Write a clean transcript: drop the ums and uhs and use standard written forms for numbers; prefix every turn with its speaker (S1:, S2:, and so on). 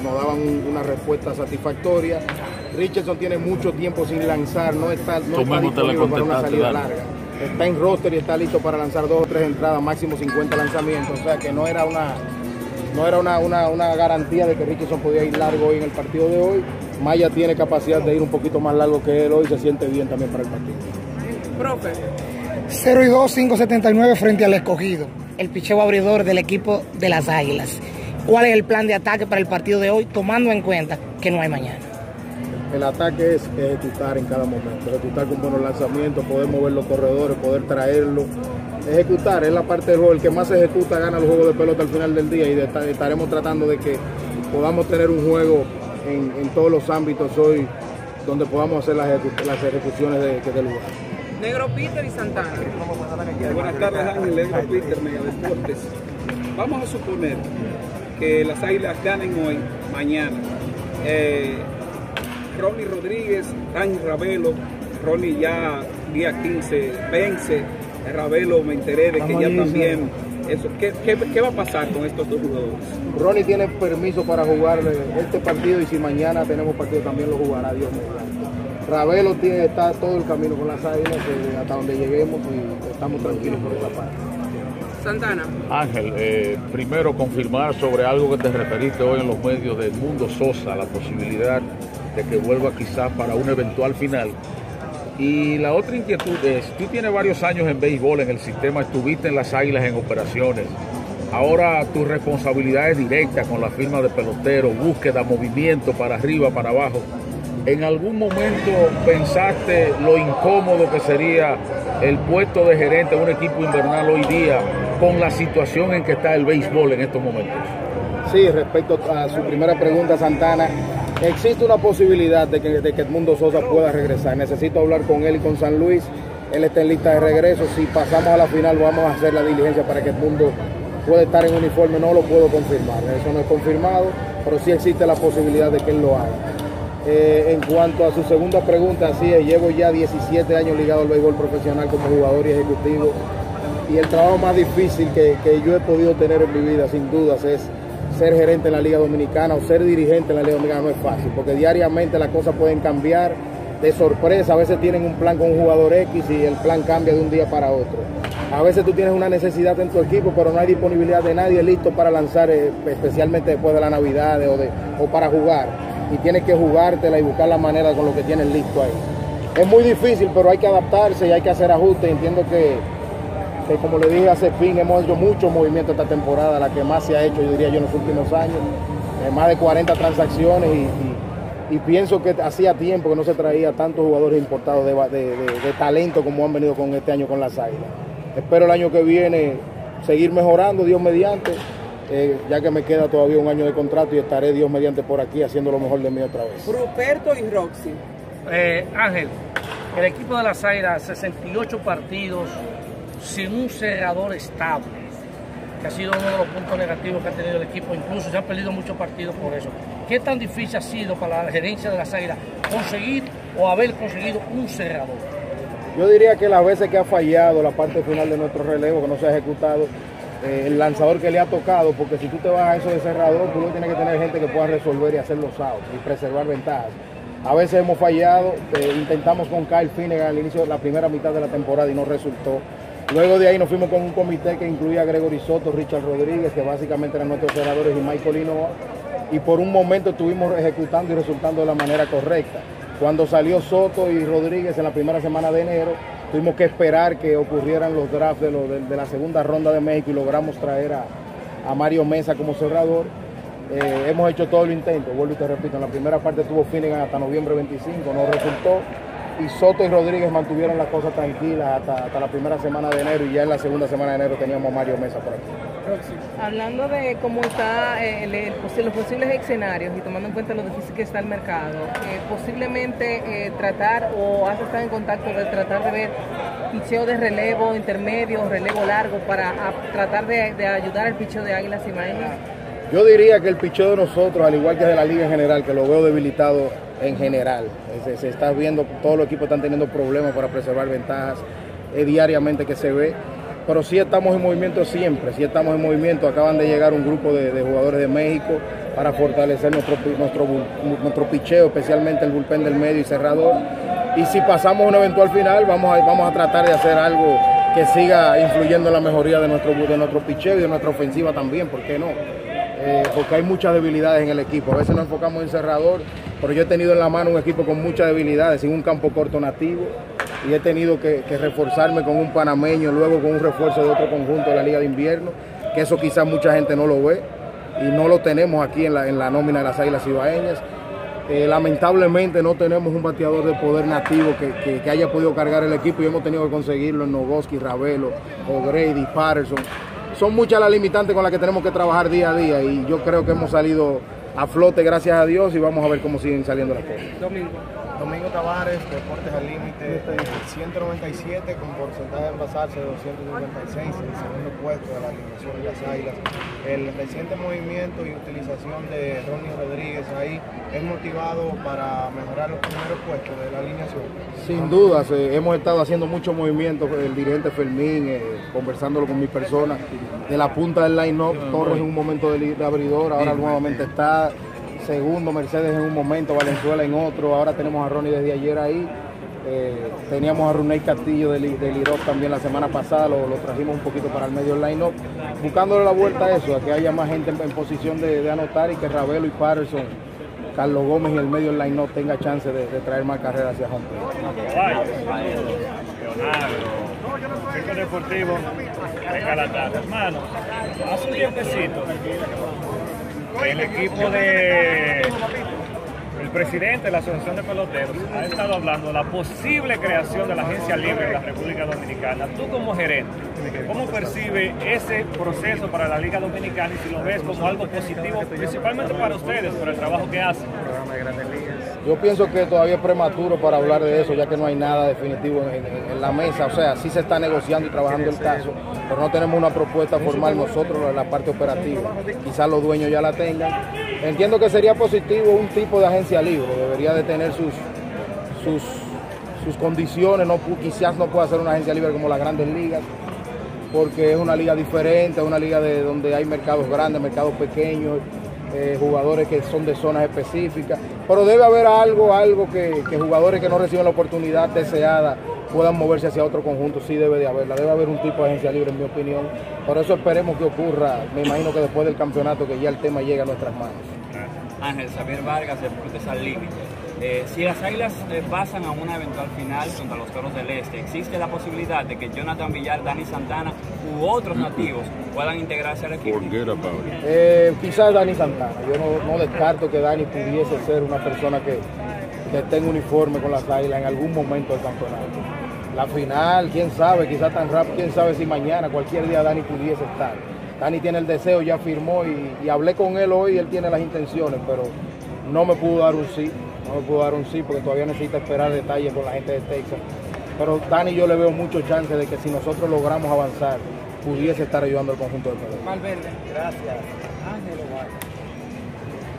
S1: nos daban una respuesta satisfactoria. Richardson tiene mucho tiempo sin lanzar, no está disponible para una salida larga. Está en roster y está listo para lanzar 2 o 3 entradas, máximo 50 lanzamientos, o sea que no era una garantía de que Richardson podía ir largo hoy en el partido de hoy. Maya tiene capacidad de ir un poquito más largo que él hoy, se siente bien también para el partido.
S2: Profe.
S3: 0-2, 5.79 frente al Escogido, el picheo abridor del equipo de las Águilas. ¿Cuál es el plan de ataque para el partido de hoy, tomando en cuenta que no hay mañana?
S1: El ataque es ejecutar en cada momento, ejecutar con buenos lanzamientos, poder mover los corredores, poder traerlo. Ejecutar es la parte del juego, el que más ejecuta gana el juego de pelota al final del día, y estaremos tratando de que podamos tener un juego en todos los ámbitos hoy donde podamos hacer las ejecuciones del lugar.
S2: Negro Peter y Santana.
S4: Buenas tardes, Ángel. Negro Peter, Mega Deportes. Vamos a suponer que las Águilas ganen hoy, mañana. Ronnie Rodríguez, Dani Ravelo. Ronnie ya día 15 vence. Ravelo me enteré de que ya también. Eso. ¿Qué va a pasar con estos dos jugadores?
S1: Ronnie tiene permiso para jugar este partido, y si mañana tenemos partido también lo jugará, Dios mediante. Ravelo está todo el camino con las Águilas hasta donde lleguemos, y estamos tranquilos por esa parte.
S2: Santana.
S5: Ángel, primero confirmar sobre algo que te referiste hoy en los medios del Mundo Sosa, la posibilidad de que vuelva quizás para una eventual final. Y la otra inquietud es, tú tienes varios años en béisbol, en el sistema, estuviste en las Águilas en operaciones. Ahora tu responsabilidad es directa con la firma de pelotero, búsqueda, movimiento para arriba, para abajo. ¿En algún momento pensaste lo incómodo que sería el puesto de gerente de un equipo invernal hoy día con la situación en que está el béisbol en estos momentos?
S1: Sí, respecto a su primera pregunta, Santana, existe una posibilidad de que Edmundo Sosa pueda regresar. Necesito hablar con él y con San Luis. Él está en lista de regreso. Si pasamos a la final, vamos a hacer la diligencia para que Edmundo pueda estar en uniforme. No lo puedo confirmar, eso no es confirmado, pero sí existe la posibilidad de que él lo haga. En cuanto a su segunda pregunta, así es, llevo ya 17 años ligado al béisbol profesional como jugador y ejecutivo, y el trabajo más difícil que yo he podido tener en mi vida, sin dudas, es ser gerente en la Liga Dominicana o ser dirigente en la Liga Dominicana. No es fácil, porque diariamente las cosas pueden cambiar de sorpresa. A veces tienen un plan con un jugador X y el plan cambia de un día para otro. A veces tú tienes una necesidad en tu equipo, pero no hay disponibilidad de nadie listo para lanzar, especialmente después de la Navidad o para jugar. Y tienes que jugártela y buscar la manera con lo que tienes listo ahí. Es muy difícil, pero hay que adaptarse y hay que hacer ajustes. Entiendo que como le dije hace fin, hemos hecho muchos movimientos esta temporada, la que más se ha hecho, yo diría yo, en los últimos años. Más de 40 transacciones y pienso que hacía tiempo que no se traía tantos jugadores importados de talento como han venido con este año con las Águilas. Espero el año que viene seguir mejorando, Dios mediante, ya que me queda todavía un año de contrato, y estaré, Dios mediante, por aquí haciendo lo mejor de mí otra vez.
S2: Ruperto y Roxy.
S6: Ángel, el equipo de las Águilas, 68 partidos sin un cerrador estable, que ha sido uno de los puntos negativos que ha tenido el equipo. Incluso se han perdido muchos partidos por eso. ¿Qué tan difícil ha sido para la gerencia de las Águilas conseguir o haber conseguido un cerrador?
S1: Yo diría que las veces que ha fallado la parte final de nuestro relevo, que no se ha ejecutado, el lanzador que le ha tocado, porque si tú te vas a eso de cerrador, tú tienes que tener gente que pueda resolver y hacer los outs y preservar ventajas. A veces hemos fallado, intentamos con Kyle Finnegan al inicio de la primera mitad de la temporada y no resultó. Luego de ahí nos fuimos con un comité que incluía a Gregory Soto, Richard Rodríguez, que básicamente eran nuestros cerradores, y Michael Hinoa, y por un momento estuvimos ejecutando y resultando de la manera correcta. Cuando salió Soto y Rodríguez en la primera semana de enero, tuvimos que esperar que ocurrieran los drafts de la segunda ronda de México, y logramos traer a Mario Mesa como cerrador. Hemos hecho todo el intento, vuelvo y te repito, en la primera parte tuvo Finnegan hasta noviembre 25, no resultó, y Soto y Rodríguez mantuvieron las cosas tranquilas hasta la primera semana de enero, y ya en la segunda semana de enero teníamos a Mario Mesa por aquí.
S2: Hablando de cómo está los posibles escenarios y tomando en cuenta lo difícil que está el mercado, posiblemente tratar, o has estado en contacto de tratar de ver picheo de relevo intermedio, relevo largo, para tratar de ayudar al picheo de Águilas Cibaeñas.
S1: Yo diría que el picheo de nosotros, al igual que de la liga en general, que lo veo debilitado en general, se está viendo, todos los equipos están teniendo problemas para preservar ventajas diariamente que se ve. pero sí estamos en movimiento siempre, sí estamos en movimiento. Acaban de llegar un grupo de jugadores de México para fortalecer nuestro picheo, especialmente el bullpen del medio y cerrador. Y si pasamos una eventual final, vamos a tratar de hacer algo que siga influyendo en la mejoría de nuestro picheo y de nuestra ofensiva también, ¿por qué no? Porque hay muchas debilidades en el equipo. A veces nos enfocamos en cerrador, pero yo he tenido en la mano un equipo con muchas debilidades, sin un campo corto nativo, y he tenido que reforzarme con un panameño, luego con un refuerzo de otro conjunto de la Liga de Invierno, que eso quizás mucha gente no lo ve, y no lo tenemos aquí en la nómina de las Águilas Cibaeñas. Lamentablemente no tenemos un bateador de poder nativo que haya podido cargar el equipo, y hemos tenido que conseguirlo en Nogoski, Ravelo, O'Grady, Patterson. Son muchas las limitantes con las que tenemos que trabajar día a día, y yo creo que hemos salido a flote, gracias a Dios, y vamos a ver cómo siguen saliendo las cosas.
S7: Domingo Tavares, Deportes al Límite, 197 con porcentaje de envasarse de 256, el segundo puesto de la alineación de las Águilas. El reciente movimiento y utilización de Ronnie Rodríguez ahí es motivado para mejorar los primeros puestos de la alineación.
S1: Sin dudas, hemos estado haciendo muchos movimientos, el dirigente Fermín, conversándolo con mi persona, de la punta del line-up, Torres en un momento de abridor, ahora nuevamente está segundo, Mercedes en un momento, Valenzuela en otro, ahora tenemos a Ronnie desde ayer ahí, teníamos a Runey Castillo de Lirop también la semana pasada, lo trajimos un poquito para el medio del line-up, buscándole la vuelta a eso, a que haya más gente en posición de anotar, y que Ravelo y Patterson, Carlos Gómez y el medio del line-up tenga chance de traer más carreras hacia home plate.
S8: Centro Deportivo de Calatán. Hermano, hace un tiempecito el equipo el presidente de la Asociación de Peloteros ha estado hablando de la posible creación de la agencia libre en la República Dominicana. Tú como gerente, ¿cómo percibe ese proceso para la Liga Dominicana, y si lo ves como algo positivo, principalmente para ustedes, por el trabajo que hacen?
S1: Yo pienso que todavía es prematuro para hablar de eso, ya que no hay nada definitivo en la mesa. O sea, sí se está negociando y trabajando el caso, pero no tenemos una propuesta formal nosotros en la parte operativa. Quizás los dueños ya la tengan. Entiendo que sería positivo un tipo de agencia libre, debería de tener sus condiciones. Quizás no pueda ser una agencia libre como las grandes ligas, porque es una liga diferente, es una liga donde hay mercados grandes, mercados pequeños, jugadores que son de zonas específicas, pero debe haber algo que jugadores que no reciben la oportunidad deseada puedan moverse hacia otro conjunto. Sí debe de haberla, debe haber un tipo de agencia libre, en mi opinión. Por eso esperemos que ocurra, me imagino que después del campeonato, que ya el tema llegue a nuestras manos.
S9: Ángel Xavier Vargas, Deportes al Límite. Si las Águilas pasan a una eventual final contra los Toros del Este, ¿existe la posibilidad de que Jonathan Villar, Dani Santana u otros nativos puedan integrarse al equipo?
S1: Quizás Dani Santana. Yo no descarto que Dani pudiese ser una persona que esté en uniforme con las Águilas en algún momento del campeonato. La final, quién sabe, quizás tan rápido, quién sabe si mañana, cualquier día Dani pudiese estar. Dani tiene el deseo, ya firmó, y hablé con él hoy, él tiene las intenciones, pero no me pudo dar un sí. No me puedo dar un sí porque todavía necesita esperar detalles con la gente de Texas. Pero Dani, yo le veo mucho chance de que si nosotros logramos avanzar, pudiese estar ayudando al conjunto de Perú.
S2: Malverde.
S7: Gracias. Ángel Ovalle.